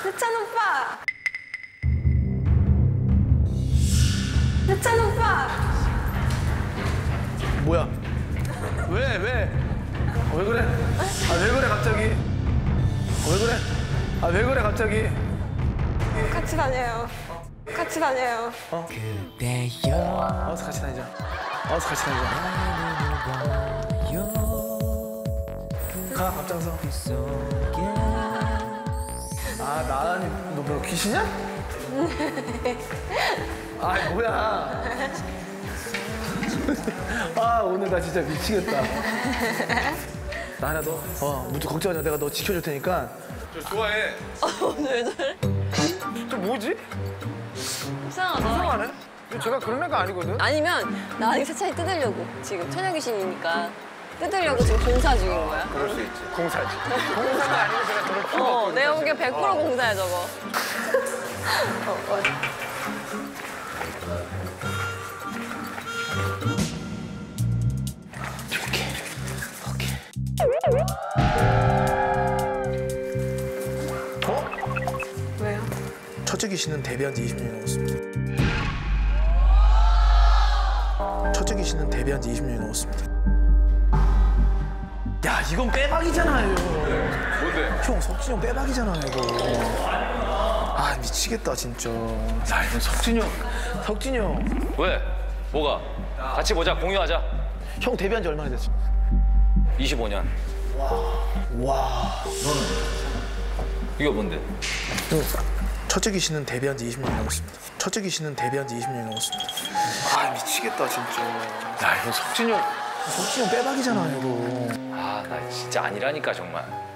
세찬 오빠! 세찬 오빠! 뭐야? 왜? 왜 그래? 아, 왜 그래 갑자기? 왜 그래? 아, 왜 그래 갑자기? 같이 다녀요. 같이 다녀요. 어서 같이 다니자. 어서 같이 다니자. 가, 앞장서. 아, 나란히, 너 뭐 귀신이야? 아, 뭐야. 아, 오늘 나 진짜 미치겠다. 나 하나 더. 무슨 걱정하지 마. 내가 너 지켜줄 테니까. 저 좋아해. 오늘 왜 저래? 저 뭐지? 이상하다. 이상하네? 제가 그런 애가 아니거든? 아니면 나중에 세찬이 뜯으려고 지금 처녀귀신이니까 뜯으려고 지금 공사 중인 거야. 그럴 수 있지. 공사지. 공사가 아니고 제가 저럴 필요가 없거든. 내가 보기엔 100% 공사야 저거. 왜요? 첫째 귀신은 데뷔한 지 20년이 넘었습니다. 첫째 귀신은 데뷔한 지 20년이 넘었습니다. 야, 이건 빼박이잖아요. 뭔데? 형, 석진이 형 빼박이잖아요, 이거. 아, 미치겠다, 진짜. 야, 이건 석진이 형. 왜? 뭐가? 같이 보자, 공유하자. 형 데뷔한 지 얼마나 됐어? 25년. 와. 이거 뭔데? 첫째 귀신은 데뷔한 지 20년이 넘었습니다. 첫째 귀신은 데뷔한 지 20년이 넘었습니다. 아, 미치겠다, 진짜. 야, 이거 석진이 형 빼박이잖아요, 이거. 아, 나 진짜 아니라니까, 정말.